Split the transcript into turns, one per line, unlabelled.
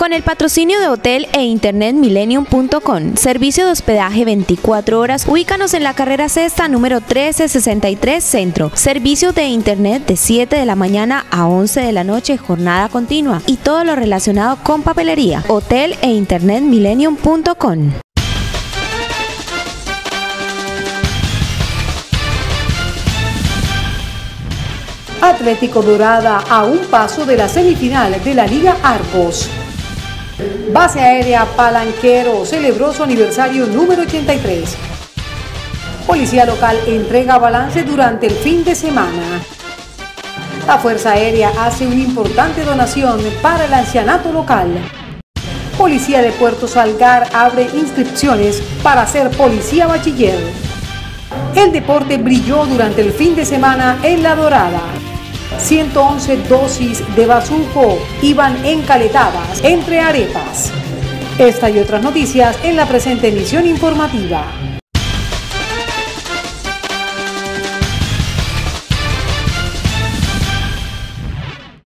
Con el patrocinio de Hotel e Internet Millennium.com, servicio de hospedaje 24 horas, ubícanos en la carrera sexta número 1363 Centro. Servicios de Internet de 7 de la mañana a 11 de la noche, jornada continua y todo lo relacionado con papelería. Hotel e Internet Millennium.com.
Atlético Dorada a un paso de la semifinal de la Liga Arcos. Base Aérea Palanquero celebró su aniversario número 83. Policía local entrega balance durante el fin de semana. La Fuerza Aérea hace una importante donación para el ancianato local. Policía de Puerto Salgar abre inscripciones para ser policía bachiller. El deporte brilló durante el fin de semana en La Dorada. 111 dosis de bazuco iban encaletadas entre arepas. Esta y otras noticias en la presente emisión informativa.